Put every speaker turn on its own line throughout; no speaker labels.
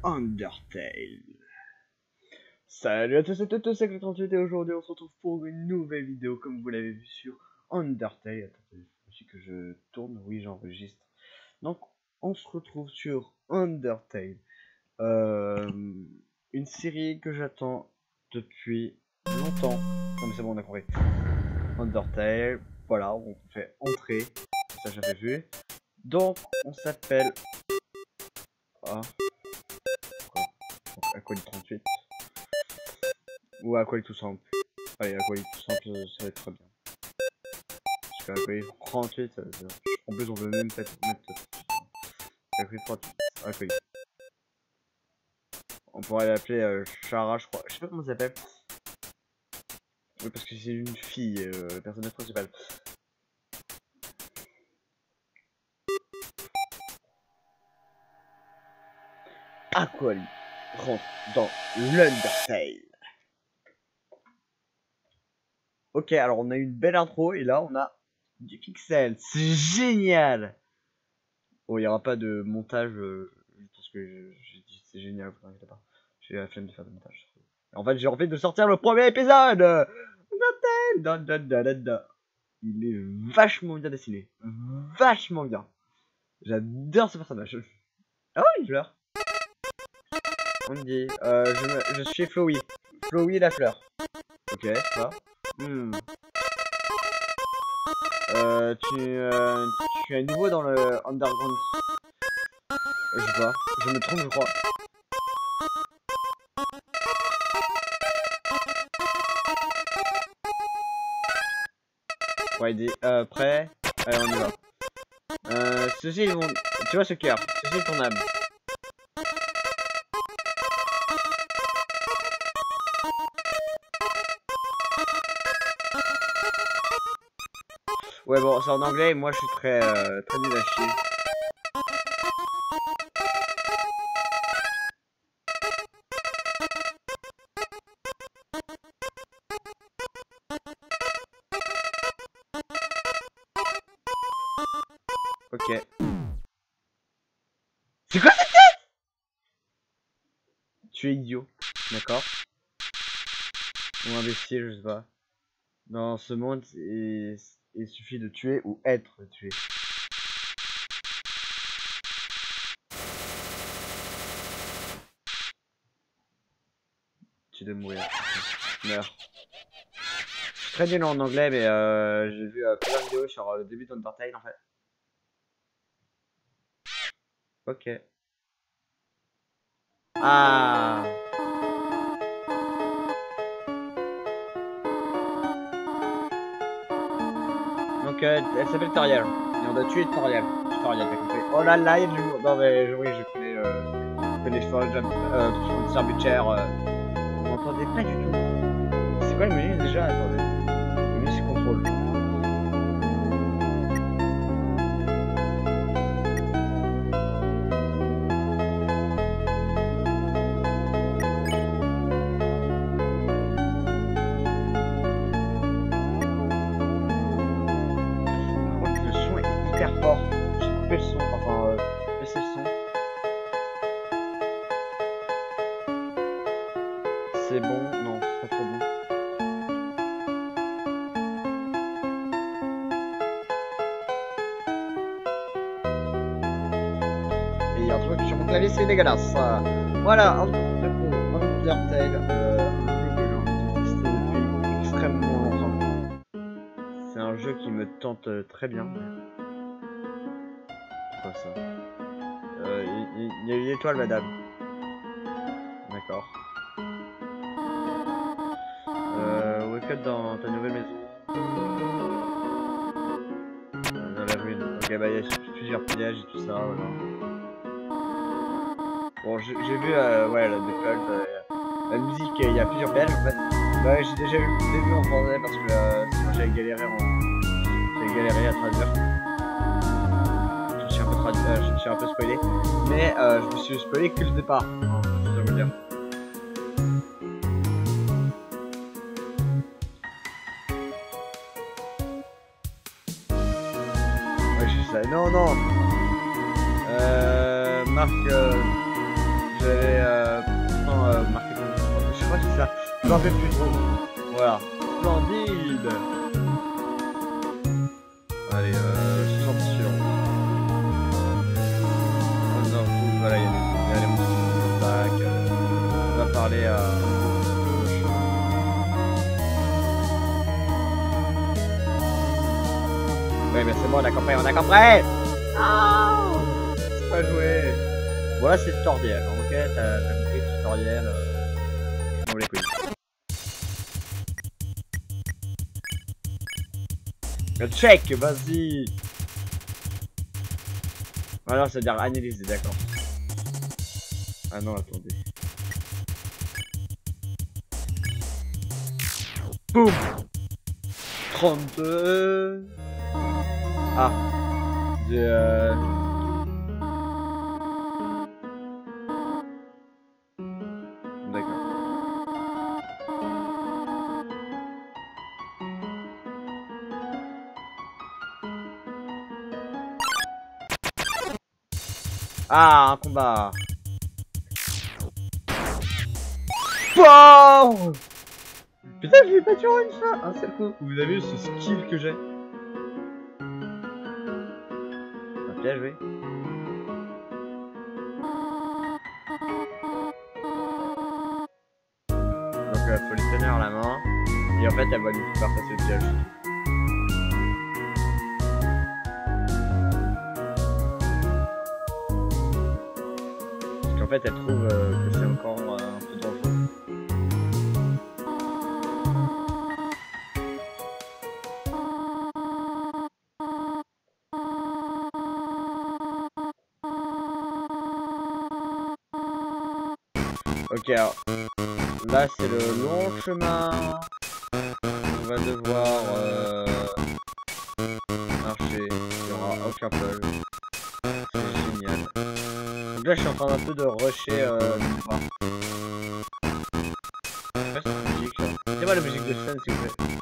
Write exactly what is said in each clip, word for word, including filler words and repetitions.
Undertale. Salut à tous et à toutes, c'est Claude trente-huit et aujourd'hui on se retrouve pour une nouvelle vidéo comme vous l'avez vu sur Undertale. Attendez, il que je tourne, oui j'enregistre. Donc on se retrouve sur Undertale, euh, une série que j'attends depuis longtemps. Non mais c'est bon, on a compris. Undertale, voilà, on fait entrer, ça j'avais vu. Donc on s'appelle... Ah, Acolyte trente-huit. Ou Acolyte tout simple. Allez, Acolyte tout simple, ça va être très bien. Parce qu'Acolyte trente-huit, ça veut dire... En plus, on veut même pas mettre... Acolyte trente-huit. Acolyte. On pourrait l'appeler euh, Chara, je crois. Je sais pas comment ça s'appelle. Oui, parce que c'est une fille, euh, le personnage principal. Acolyte rentre dans l'Undertale. Ok, alors on a une belle intro et là on a du pixel. C'est génial. Bon, il n'y aura pas de montage euh, parce que j'ai dit c'est génial, vous inquiétez pas. J'ai la flemme de faire de montage. En fait, j'ai envie de sortir le premier épisode. Il est vachement bien dessiné. Vachement bien. J'adore ce personnage. Ah oui, une fleur. On me dit, euh, je, me, je suis Flowey. Flowey la fleur. Ok, ça. Hmm. Euh, tu, euh, tu es nouveau dans le underground. Je sais pas, je me trompe, je crois. Ouais, des, euh, prêt. Allez, on y va. Euh, ceci est mon... Tu vois ce cœur, ceci est ton âme. Ouais, bon, c'est en anglais et moi je suis très, euh, très nul à chier. Ok. C'est quoi cette tête? Tu es idiot, d'accord? Ou imbécile, je sais pas. Dans ce monde, il, il suffit de tuer ou être tué. Tu dois mourir. Meurs. Je suis très nul en anglais, mais euh, j'ai vu euh, plusieurs vidéos sur euh, le début d'Undertale en fait. Ok. Ah. Donc euh, elle s'appelle Toriel. Et on doit tuer Toriel. Toriel, t'as compris. Oh là là, il y a du... Non mais oui, je connais... Euh, je connais Fudge, euh, Sir Butcher. Euh, on m'entendait pas du tout. C'est quoi le menu déjà? Attendez. Le menu c'est contrôle. Fort. J'ai coupé le son, enfin euh, baissé le son. C'est bon, non, c'est pas trop bon. Et il y a un truc sur mon clavier, c'est dégueulasse. Voilà, un Undertale, euh, un jeu que j'ai envie de tester depuis extrêmement longtemps. C'est un jeu qui me tente très bien. Quoi ça? Euh, il, il y a une étoile, madame. D'accord. Euh, wake up dans ta nouvelle maison. Euh, dans la ruine. Ok, bah il y a plusieurs pièges et tout ça, voilà. Bon, j'ai vu, euh, ouais, la default, euh, la musique, il y a plusieurs pièges en fait. Bah, j'ai déjà eu le début en français parce que euh, sinon j'avais galéré en... J'avais galéré à traduire. Euh, je me suis un peu spoilé, mais euh, je me suis spoilé que le départ, hein, je veux dire. Ouais, je sais. Non, non. Euh, Marc, euh, j'avais euh, pourtant euh, marqué comme je crois que c'est ça. Je m'en rappelle plus trop. Voilà. Splendide. Allez, euh, je chante sur. Oh non, cool, voilà, il y a les, il y a les monstres qui attaquent. Euh, on va parler à. Oui, mais c'est bon, on a compris, on a compris. Ah, c'est pas joué. Voilà, c'est le tutoriel. Ok, t'as compris le tutoriel. Euh... Je m'en les couilles. Le check, vas-y. Alors, ça veut dire analyser, d'accord. Ah non, attendez. Boum. trente-deux. Ah. J'ai euh... D'accord. Ah, un combat. Wow. Putain, je l'ai pas tué une fois. Un seul coup. Vous avez vu ce skill que j'ai? Ah, bien joué. Donc, euh, faut les tenir à la main. Et en fait, elle va nous faire passer le piège. Parce qu'en fait, elle trouve euh, que c'est encore euh, un peu dangereux. Ok, alors là c'est le long chemin. On va devoir euh, marcher. Il n'y aura aucun problème. C'est génial. Donc là je suis en train d'un peu de rusher euh, le bras. Ouais, c'est musique là. Mettez-moi la musique de scène s'il vous plaît.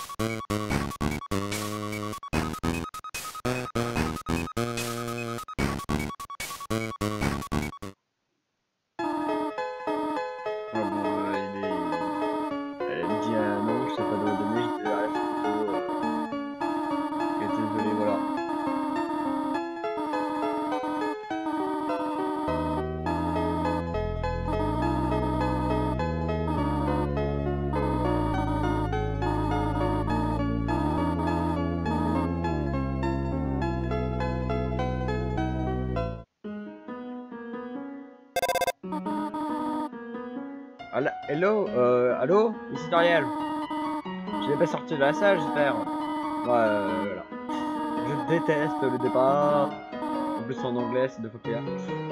Ah, hello, euh, allô, ici Toriel. Je n'ai pas sorti de la salle, j'espère. Ouais, euh, voilà. Je déteste le départ. En plus en anglais, c'est deux fois pire.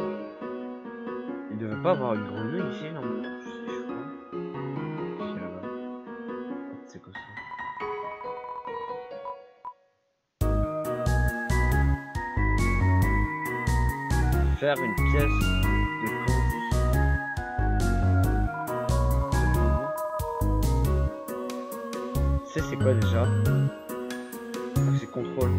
Il devait pas avoir une grenouille ici, normalement. Je sais, je crois. Ici, là-bas. Oh, c'est quoi ça? Faire une pièce de candy. C'est c'est quoi déjà? Ah, c'est contrôle.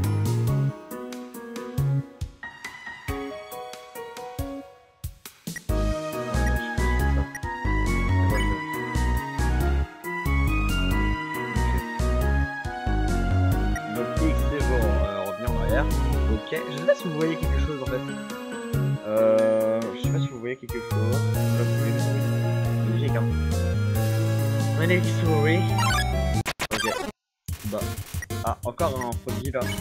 Ok, je sais pas si vous voyez quelque chose en fait. Euh, je sais pas si vous voyez quelque chose. Magnifique hein. Magnifique souris. Ok. Bah. Ah, encore un produit là.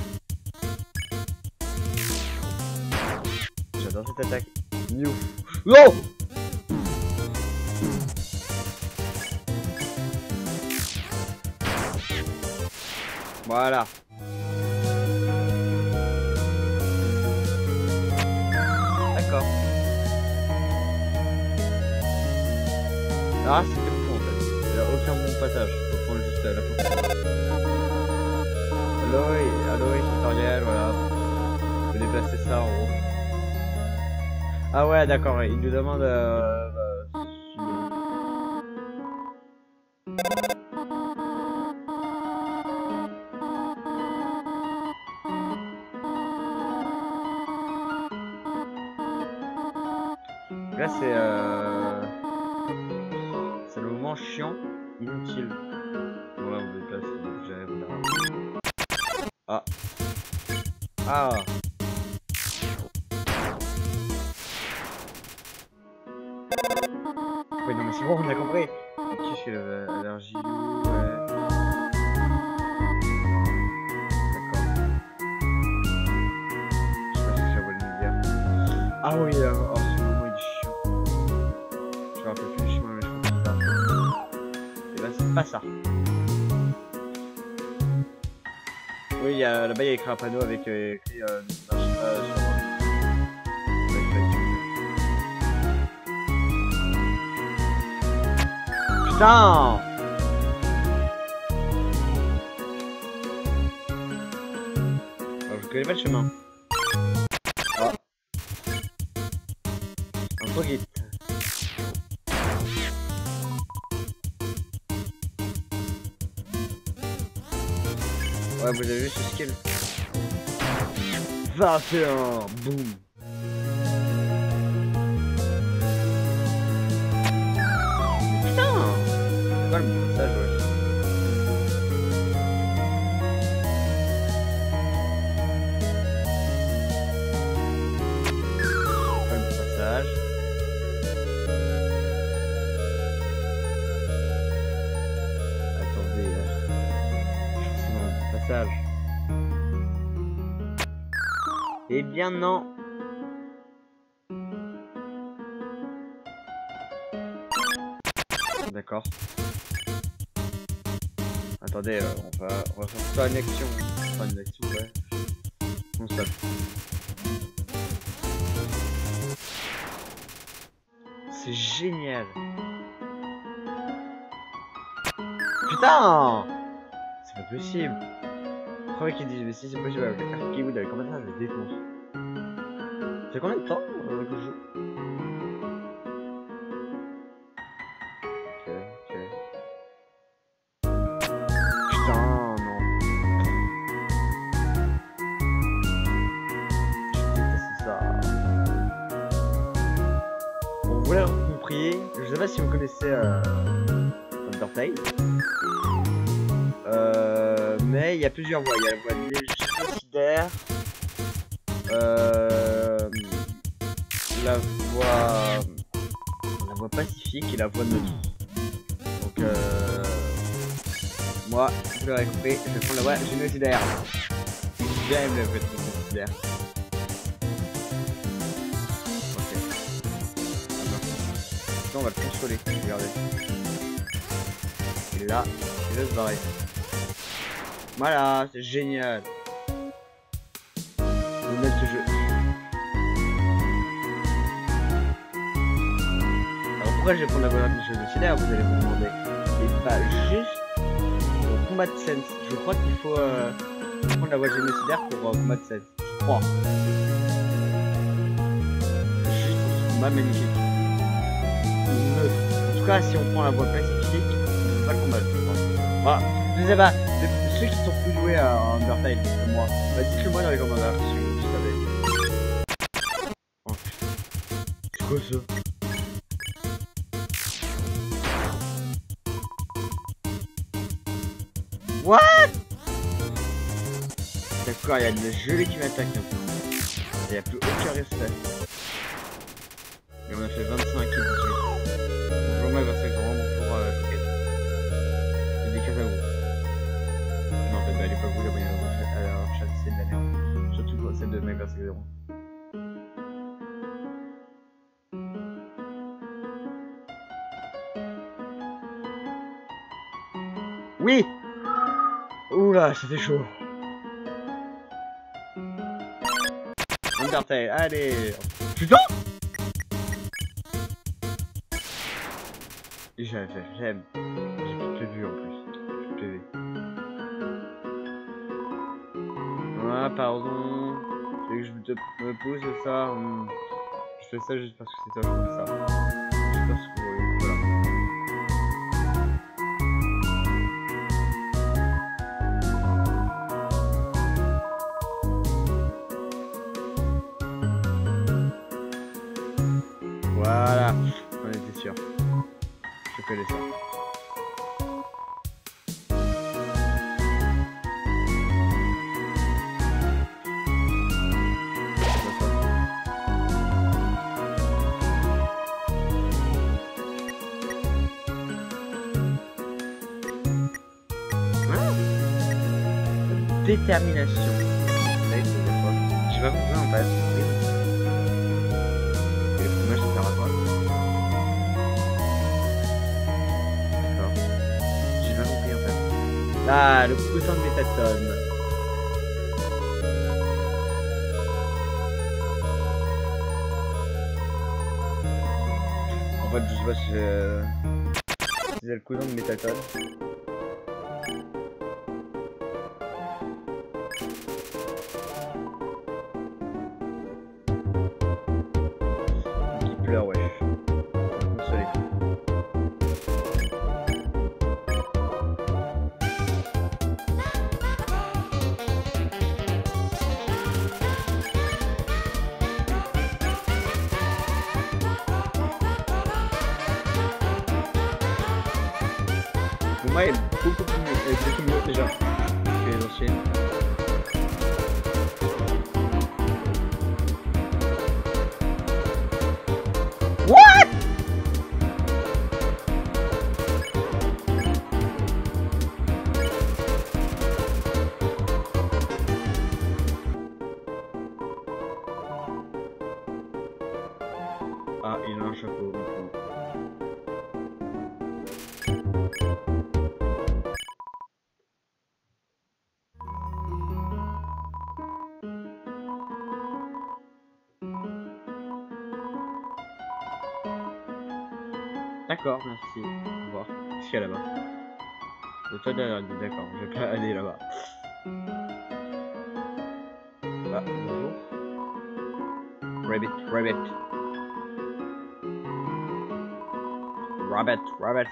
J'adore cette attaque. New. Non! Voilà. D'accord. Ah, c'était fou en fait. Il n'y a aucun bon passage. Faut prendre juste la fin. Allo, allo, tutoriel, voilà. On peut déplacer ça en haut. Ah ouais, d'accord, il nous demande. Euh, bah, Là, c'est euh... c'est le moment chiant, inutile. Bon, là, on veut pas si j'arrive là. Ah. Ah. Oui, non, mais c'est bon, on a compris. Qui fait l'allergie? Ouais. Ah oui, euh, oh, ce moment il est chiant. Je me rappelle plus du chemin, mais je crois que c'est ça. Et bah, c'est pas ça. Oui, il y a, là-bas il y a écrit un panneau avec euh, écrit euh, euh, sur putain! Alors, je connais pas le chemin. Ah. Un trop guide. Ouais, vous avez vu ce skill. vingt et un, boum. Putain! C'est quoi le message, ouais? Pas le passage. Attendez, euh... c'est dans le passage. Eh bien non. D'accord. Attendez, euh, on va on va faire ça une action. Enfin une action, ouais. Comme ça. C'est génial. Putain! C'est pas possible. Je crois qu'ils disent mais si c'est possible avec la carte Keywood avec combien de temps je le défonce. C'est combien de temps euh, que je joue? Ok, ok. Putain, non. Je déteste ça. Bon, vous l'avez compris. Je sais pas si vous connaissez euh, Undertale. Euh, mais il y a plusieurs voies. Il y a la voie génocidaire. Euh, la voie la voie pacifique et la voie neutre. Donc euh, moi, vous l'avez compris, je vais prendre la voie génocidaire. J'aime la voie génocidaire. Ok. Maintenant, on va le consoler. Regardez. Et là, il va se barrer. Voilà, c'est génial. On met ce jeu. Alors pourquoi je vais prendre la voie génocidaire, vous allez vous demander. Et pas juste pour combat de sense. Je crois qu'il faut euh, prendre la voie génocidaire pour euh, combat de sense. Je crois. Juste pour ce combat magnifique. En tout cas, si on prend la voie pacifique, on peut pas le combattre, je crois. Voilà. Je sais pas. Ceux qui sont plus joués à Undertale que moi, bah dites-le moi dans les commentaires si vous savez. Oh putain. C'est quoi ça? What? D'accord, il y a des gelées qui m'attaquent. Il n'y a plus aucun respect. Et on a fait vingt-cinq et dix-huit. Bonjour, moi, vingt-cinq ans, bonjour, euh, Fouquet. C'est des cases à vous. Non, en fait, bah, elle est pas vous, la moyenne à la chasse, c'est de la merde. Surtout celle de Mega zéro. Oui! Oula, ça fait chaud. Undertale, allez! Putain! J'aime, j'aime. J'ai plus de P V en plus. Plus de P V. Ah, pardon. Tu veux que je me, te... me pousse, c'est ça? Hum. Je fais ça juste parce que c'est toi qui fais ça. Je sais pas ce que vous voulez. Voilà. Voilà, on était sûr. Je connais ça. Détermination. Je vais vous en fait. Et le fromage ça sert à quoi? D'accord. J'ai pas compris en fait. Ah, le cousin de Métatone. En fait, je sais pas si c'est si c'est le cousin de Métatone. Pleure, ouais. Consolé. Pour moi, elle est beaucoup plus mieux, elle est beaucoup mieux déjà que les anciennes. What? Ah, il a un chapeau. D'accord, merci. Au revoir. Qu'est-ce qu'il y a là-bas? Et toi derrière lui, d'accord, je vais pas aller là-bas. Ah, bonjour. Rabbit, rabbit. Rabbit, rabbit.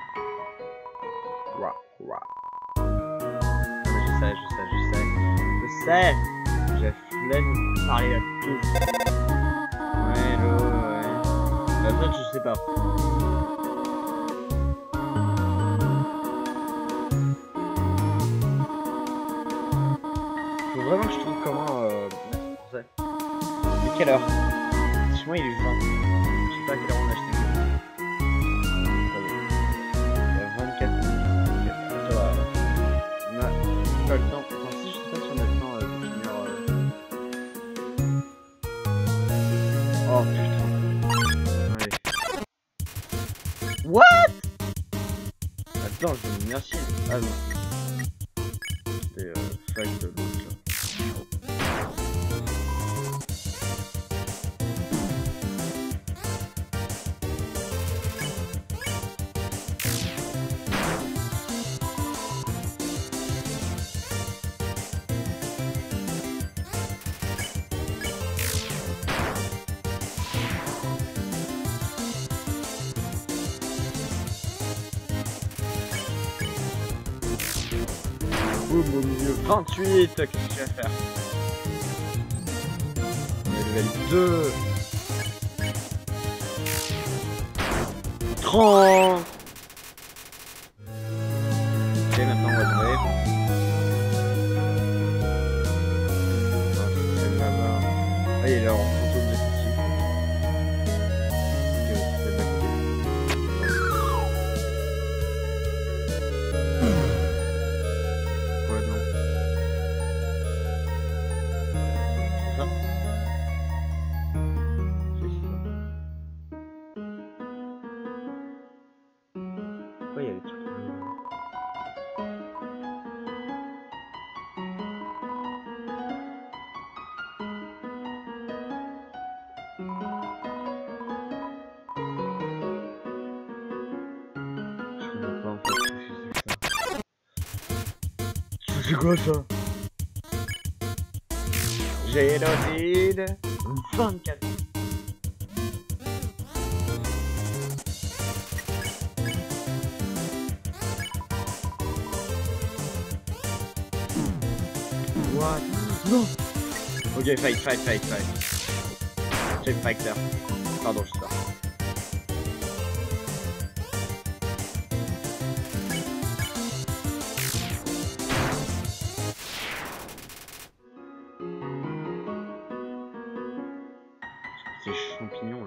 Ra, ra. Ah, mais je sais, je sais, je sais. Je sais. J'ai flemme de parler à tous. Ouais, le, ouais. La autre, je sais pas. Faut vraiment que je trouve comment euh, français. Mais quelle heure? Chez moi il est vingt. Je sais pas à quelle heure on a acheté le jeu. Il y a vingt-quatre minutes. Ça va. On a pas le temps. Enfin si, je sais pas si on a le temps euh, de finir. Euh... Oh putain. Allez. What? Attends, je vais me merci. Ah non. C'était euh, fight de l'autre là. Boum, au milieu, vingt-huit, qu'est-ce que tu vas faire? On est level deux. trente. Ok, maintenant on va tomber. Ah, c'est là-bas. Ah, il est là en fantôme de petit. Ok, c'est là. Pourquoi il y a des trucs je comprends pas en fait ce que c'est quoi ça? Génocide vingt-quatre. What? Non. Ok, fight, fight, fight, fight. Street Fighter. Pardon, je sors. Ces champignons là.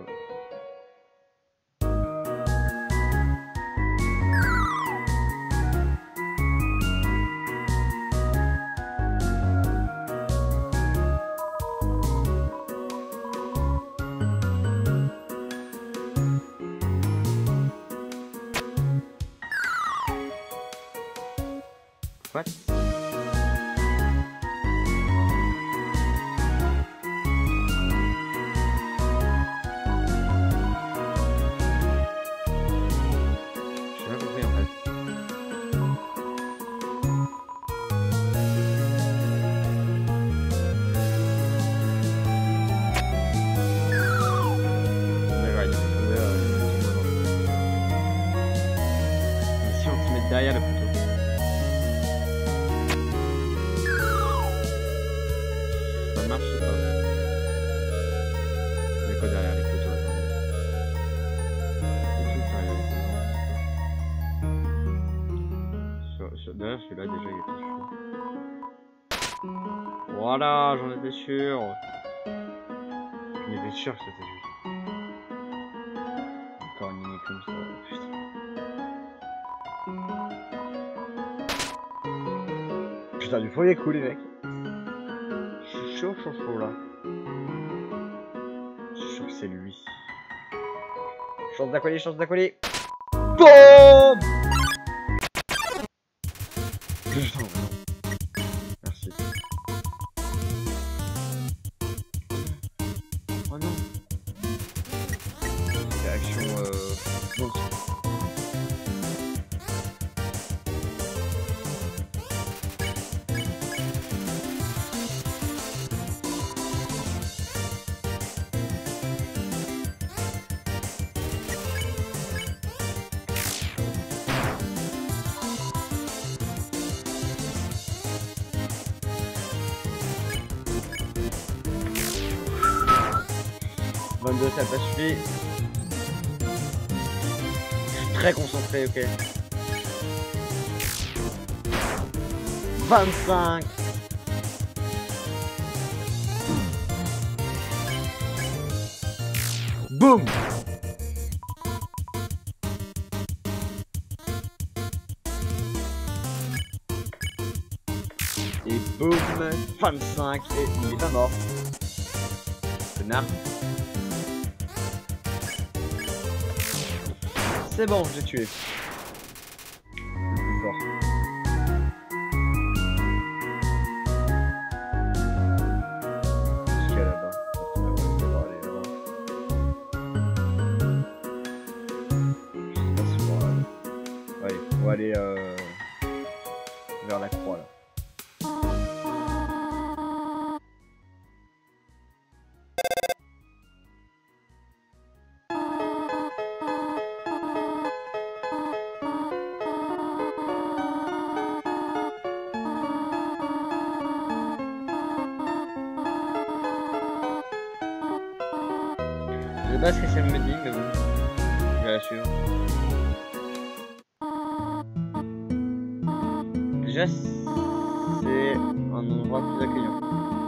What? J'ai pas compris en fait. D'accord, il faut tomber euh, mais si on se met derrière le poteau. Ça marche ou pas? Il y a quoi derrière les poteaux? Derrière celui-là déjà il était chaud. Voilà, j'en étais sûr. J'en étais sûr que c'était juste. Encore une ligne comme ça, putain. Putain, du premier coup les mecs. Je suis chaud, chaud, chaud là. Je suis sûr que c'est lui. Chance d'accoler, chance d'accoler. BOOM! Putain, non. Merci. Oh non. Réaction euh... non. vingt-deux, ça n'a pas suffi. Je suis très concentré, ok. vingt-cinq. Boum. Et boum, vingt-cinq. Et il est pas mort. Connard. C'est bon, j'ai tué. Le plus fort. Qu'est-ce qu'il y a là-bas? On va aller là-bas. Je sais pas si on va aller. Allez, on va aller euh, vers la croix là. Je sais pas ce que ça me dit, mais bon, je vais la suivre. Déjà, c'est un endroit plus accueillant.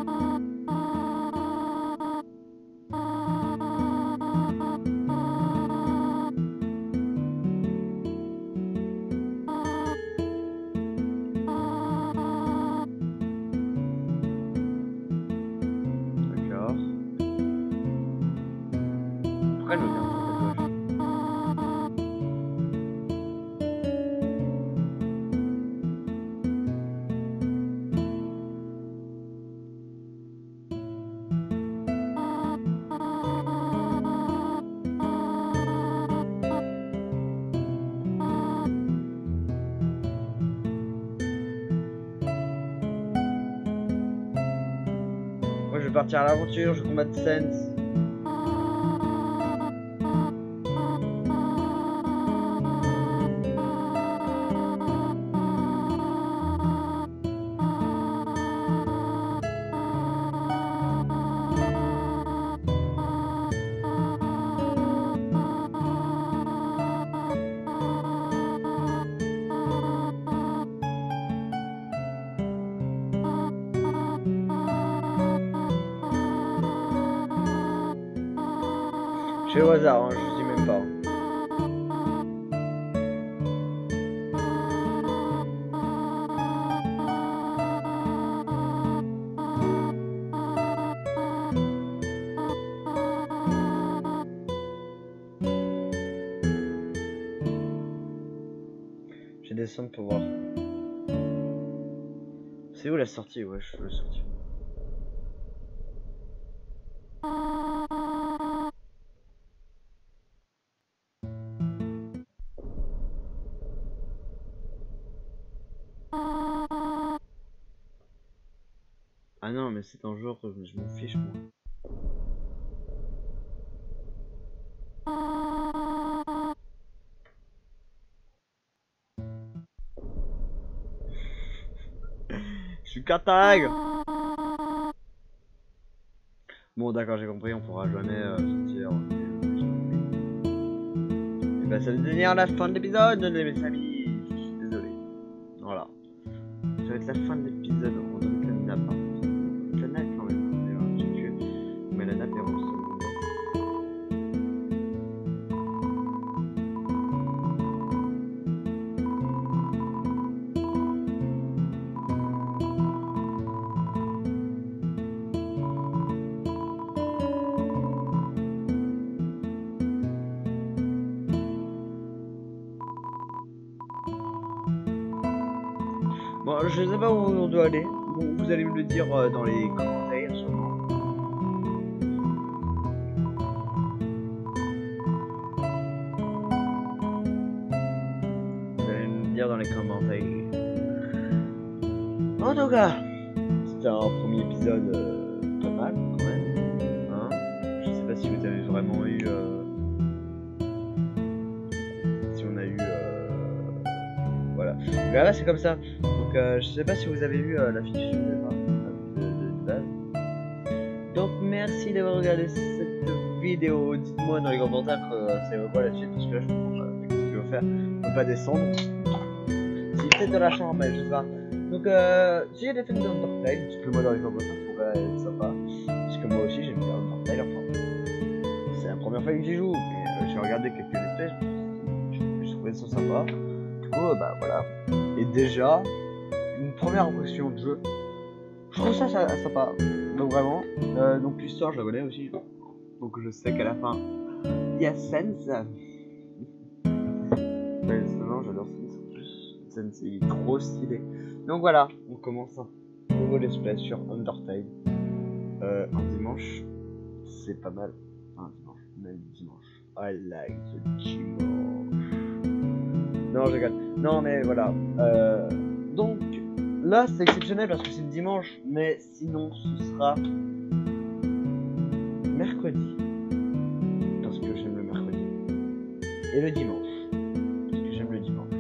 D'accord. Pourquoi elle me vient? Moi je vais partir à l'aventure, je vais combattre Sense. Je fais au hasard, hein, je dis même pas. Je vais descendre pour voir. C'est où la sortie? Ouais, je veux sortir. Ah non, mais c'est un jour, je m'en fiche moi. Je suis catag. Bon d'accord, j'ai compris, on pourra jamais euh, sortir. Et bah ça va devenir la fin de l'épisode, mes amis. Je suis désolé. Voilà. Ça va être la fin de l'épisode. On va mettre la nappe. La nappe quand même. Mais la nappe est rose. Bon, je sais pas où on doit aller. Bon, vous allez me le dire euh, dans les commentaires sûrement. Vous allez me dire dans les commentaires. En tout cas, c'était un premier épisode euh, pas mal quand même. Hein, je sais pas si vous avez vraiment eu. Euh... Si on a eu. Euh... Voilà. Mais là, c'est comme ça. Donc euh, je sais pas si vous avez vu euh, la fiche de, de, de, de base. Donc merci d'avoir regardé cette vidéo. Dites-moi dans les commentaires que euh, c'est quoi la suite, parce que là je comprends pas ce qu'il faut faire. On peut pas descendre. Si peut-être dans la chambre, mais je sais pas. Donc euh, si j'ai des fans d'Undertale, dites-le-moi dans les commentaires, ça pourrait être sympa. Parce que moi aussi j'aime bien Undertale, enfin. C'est la première fois que j'y joue, mais euh, j'ai regardé quelques espèces, je, je trouvais ça sympa. Du coup, euh, bah voilà. Et déjà, une première impression de jeu, je trouve ça, ça sympa, donc vraiment, euh, donc l'histoire je la connais aussi, donc je sais qu'à la fin, il y a Sense, ouais, non, j'adore Sense en plus, Sense il est trop stylé, donc voilà, on commence un nouveau let's play sur Undertale, euh, un dimanche, c'est pas mal, un dimanche, même dimanche, I like the dimanche, non je rigole, non mais voilà, euh, donc, là c'est exceptionnel parce que c'est le dimanche, mais sinon ce sera mercredi parce que j'aime le mercredi et le dimanche parce que j'aime le dimanche.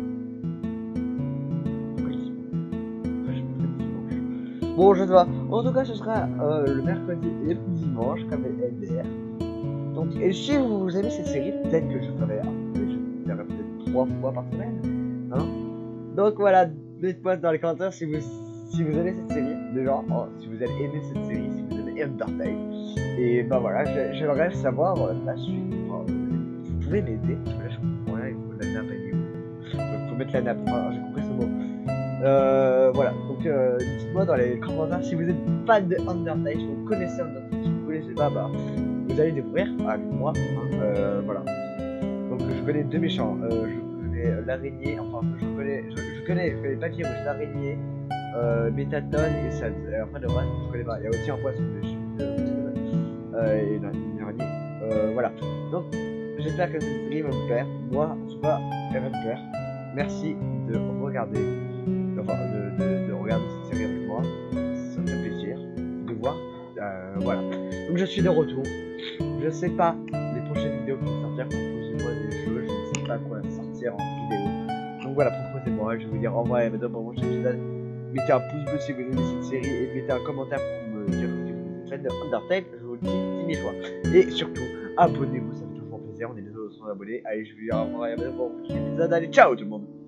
Pourquoi le dimanche? Pourquoi j'aime pas le dimanche? Bon, je sais pas. En tout cas, ce sera euh, le mercredi et le dimanche comme L D R. Donc, et si vous aimez cette série, peut-être que je ferai un peu, je ferai peut-être trois fois par semaine, hein. Donc voilà. Dites-moi dans les commentaires si vous, si vous aimez cette série, déjà, oh, si vous avez aimé cette série, si vous aimez Undertale. Et bah voilà, j'aimerais savoir euh, la suite. Enfin, vous pouvez m'aider, parce que là je comprends rien, il faut la nappe elle est où? Donc faut mettre la nappe, enfin, j'ai compris ce mot. Euh, voilà, donc euh, dites-moi dans les commentaires si vous êtes fan de Undertale, si vous connaissez Undertale, si vous ne connaissez pas, bah vous allez découvrir avec moi. Hein, euh, voilà. Donc je connais deux méchants. Euh, je l'araignée, enfin je connais, je, je connais, je connais Papyrus, l'araignée, euh, Métatone et ça. Après le reste je connais pas. Il y a aussi un poisson de chez euh, et une, une araignée. Euh, voilà. Donc j'espère que cette série va vous plaire. Moi en tout cas elle va me plaire. Merci de regarder, enfin de, de, de regarder cette série avec moi. Ça me fait plaisir de voir. Euh, voilà. Donc je suis de retour. Je sais pas les prochaines vidéos qui vont sortir. Proposez-moi des jeux. Je ne sais pas quoi sortir en vidéo. Donc voilà, proposez-moi, je vais vous dire au revoir et à bientôt pour le prochain épisode. Mettez un pouce bleu si vous aimez cette série et mettez un commentaire pour me dire si vous êtes fan de Undertale, je vous le dis dix mille fois. Et surtout, abonnez-vous, ça fait toujours plaisir, on est désolé de se abonner. Allez, je vous dis au revoir et à bientôt pour le prochain épisode. Allez, ciao tout le monde.